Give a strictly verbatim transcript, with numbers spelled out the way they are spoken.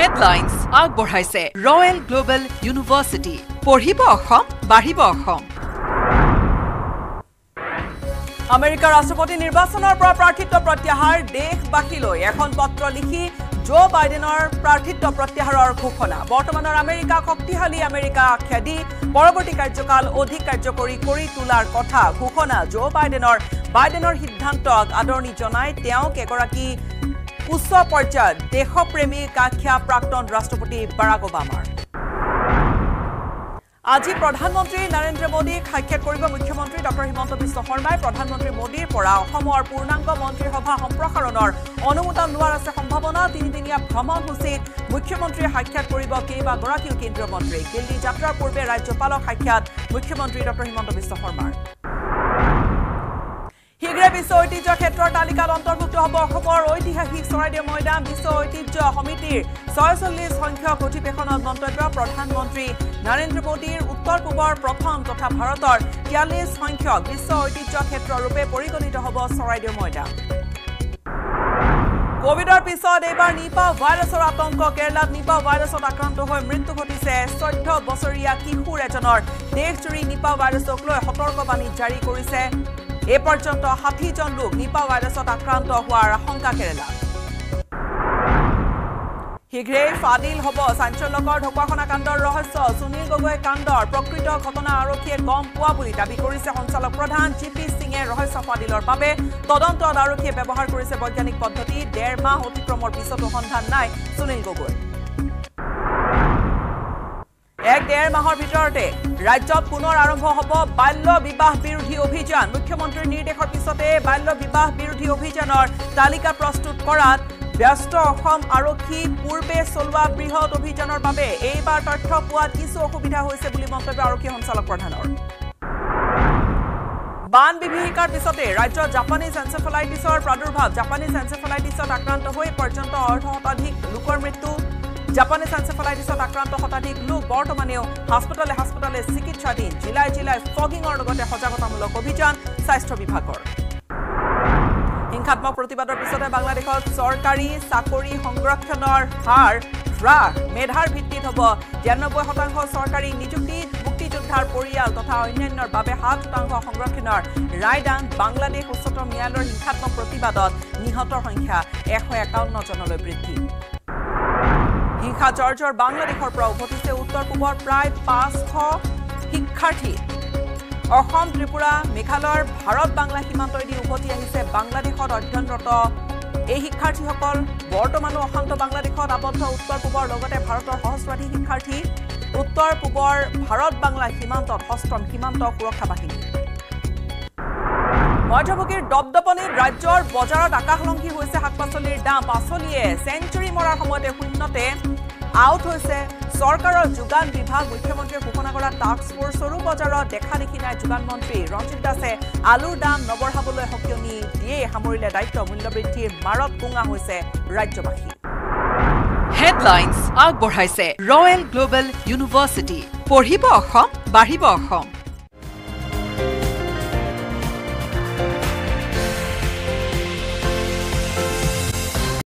headlines আগবঢ়াইছে royal global university পঢ়িব অসম বাঢ়িব অসম আমেৰিকাৰ ৰাষ্ট্ৰপতি নিৰ্বাচনৰ পৰা প্ৰাৰ্থিত্ব প্ৰত্যাহাৰ দেশবাসীলৈ এখন পত্ৰ লিখি জো বাইডেনৰ প্ৰাৰ্থিত্ব প্ৰত্যাহাৰৰ ঘোষণা বৰ্তমানৰ আমেৰিকা শক্তিশালী আমেৰিকা খেদি পৰৱৰ্তী কাৰ্যকাল অধিক কাৰ্যকৰী কৰি তোলাৰ কথা ঘোষণা জো বাইডেনৰ বাইডেনৰ সিদ্ধান্তক আদৰণি জনাই তেওঁক এগৰাকী উচ্চ পৰ্যায়ৰ দেশপ্ৰেমিক আখ্যা প্ৰাক্তন ৰাষ্ট্ৰপতি বাৰাক ওবামাৰ আজি প্ৰধানমন্ত্ৰী নৰেন্দ্ৰ মোদীক সাক্ষাৎ কৰিব মুখ্যমন্ত্ৰী ডক্টৰ হিমন্ত বিশ্ব শৰ্মাই প্ৰধানমন্ত্ৰী মোদীৰ পৰা অসমৰ পূৰ্ণাংগ মন্ত্ৰীসভা সম্প্ৰসাৰণৰ অনুমোদন লোৱাৰ আছে সম্ভাৱনা তিনিদিনীয়া ভ্ৰমণসূচীত মুখ্যমন্ত্ৰীয়ে সাক্ষাৎ কৰিব কেইবাগৰাকীও কেন্দ্ৰীয় মন্ত্ৰী দিল্লী যাত্ৰাৰ পূৰ্বে ৰাজ্যপালক সাক্ষাৎ মুখ্যমন্ত্ৰী ডক্টৰ হিমন্ত বিশ্ব শৰ্মাৰ শীঘ্ৰে বিশ্ব ঐতিহ্য ক্ষেত্ৰৰ তালিকাত অন্তৰ্ভুক্ত হ'ব অসমৰ ঐতিহাসিক চৰাইদেউ মৈদাম বিশ্ব ঐতিহ্য সমিতিৰ ছয়চল্লিছ সংখ্যক অধিৱেশনত মন্তব্য প্ৰধানমন্ত্ৰী নৰেন্দ্ৰ মোদীৰ উত্তৰ পূবৰ প্ৰথম তথা ভাৰতৰ তিয়াল্লিছ সংখ্যক বিশ্ব ঐতিহ্য ক্ষেত্ৰ ৰূপে পৰিগণিত হ'ব চৰাইদেউ মৈদাম কোভিডৰ পিছত এইবাৰ নিপা ভাইৰাছৰ আতংক কেৰালাত নিপা ভাইৰাছত আক্ৰান্ত হৈ মৃত্যু ঘটিছে চৈধ্য বছৰীয়া কিশোৰ এজনৰ দেশজুৰি নিপা ভাইৰাছক লৈ সতৰ্কবাণী জাৰি কৰিছে এ পৰ্যন্ত ষাঠি জন লোক নিপা ভাইৰাছত আক্ৰান্ত হোৱাৰ আশংকা কেৰালা শীঘ্ৰে ফাদিল হ'ব চাঞ্চল্যকৰ ঢকুৱাখনা কাণ্ডৰ ৰহস্য সুনীল গগৈ কাণ্ডৰ প্ৰকৃত ঘটনা আৰক্ষীয়ে গম পোৱা বুলি দাবী কৰিছে সঞ্চালক প্ৰধান জি পি সিঙে ৰহস্য ফাদিলৰ বাবে তদন্তত আৰক্ষীয়ে ব্যৱহাৰ কৰিছে বৈজ্ঞানিক পদ্ধতি ডেৰ মাহ অতিক্ৰমৰ পিছতো সন্ধান নাই সুনীল গগৈ এক ডেৰ মাহৰ ভিতৰতে ৰাজ্যত পুনৰ আৰম্ভ হ'ব বাল্য বিবাহ বিৰোধী অভিযান মুখ্যমন্ত্ৰীৰ নিৰ্দেশৰ পিছতে বাল্য বিবাহ বিৰোধী অভিযানৰ তালিকা প্ৰস্তুত কৰাত ব্যস্ত অসম আৰক্ষী পূৰ্বে চলোৱা বৃহৎ অভিযানৰ বাবে এইবাৰ তথ্য পোৱাত কিছু অসুবিধা হৈছে বুলি মন্তব্য আৰক্ষী সঞ্চালক প্ৰধানৰ বান বিভীষিকাৰ পিছতে ৰাজ্যত জাপানীজ এনচেফেলাইটিছৰ প্ৰাদুৰ্ভাৱ জাপানীজ এনচেফেলাইটিছত আক্ৰান্ত হৈ পৰ্যন্ত অৰ্ধ শতাধিক লোকৰ মৃত্যু জাপানীজ এনচেফেলাইটিছত আক্ৰান্ত শতাধিক লোক বৰ্তমানেও হাস্পতালে হাস্পতালে চিকিৎসাধীন জিলাই জিলাই ফগিঙৰ লগতে সজাগতামূলক অভিযান স্বাস্থ্য বিভাগৰ হিংসাত্মক প্ৰতিবাদৰ পিছতে বাংলাদেশত চৰকাৰী চাকৰি সংৰক্ষণৰ হাৰ হ্ৰাস মেধাৰ ভিত্তিত হ'ব তিৰানব্বৈ শতাংশ চৰকাৰী নিযুক্তি মুক্তিযোদ্ধাৰ পৰিয়াল তথা অন্যান্যৰ বাবে সাত শতাংশ সংৰক্ষণৰ ৰায়দান বাংলাদেশ উচ্চতম ন্যায়ালয়ৰ হিংসাত্মক প্ৰতিবাদত নিহতৰ সংখ্যা এশ একাৱন্ন জনলৈ বৃদ্ধি হিংসা জৰ্জৰ বাংলাদেশৰ পৰা উভতিছে উত্তৰ পূবৰ প্ৰায় পাঁচশ শিক্ষাৰ্থী অসম ত্ৰিপুৰা মেঘালয়ৰ ভাৰত বাংলা সীমান্তইদি উভতি আহিছে বাংলাদেশত অধ্যয়নৰত এই শিক্ষাৰ্থীসকল বৰ্তমানো অশান্ত বাংলাদেশত আবদ্ধ উত্তৰ পূবৰ লগতে ভাৰতৰ সহস্ৰাধিক শিক্ষাৰ্থী উত্তৰ পূবৰ ভাৰত বাংলা সীমান্তত হস্তম সীমান্ত সুৰক্ষা বাহিনী মধ্যভোগীৰ দপদপনিত ৰাজ্যৰ বজাৰত আকাশলংঘী হৈছে শাক পাচলিৰ দাম পাচলিয়ে চেঞ্চুৰী মৰাৰ সময়তে শূন্যতে আউট হৈছে চৰকাৰৰ যোগান বিভাগ মুখ্যমন্ত্ৰীয়ে ঘোষণা কৰা টাস্ক ফৰ্চৰো বজাৰত দেখা দেখি নাই যোগান মন্ত্ৰী ৰঞ্জিত দাসে আলুৰ দাম নবঢ়াবলৈ সকিয়নি দিয়ে সামৰিলে দায়িত্ব মূল্যবৃদ্ধিৰ মাৰত কুঙা হৈছে ৰাজ্যবাসী হেডলাইন্স আগবঢ়াইছে ৰয়েল গ্লোবেল ইউনিভাৰ্চিটি পঢ়িব অসম বাঢ়িব অসম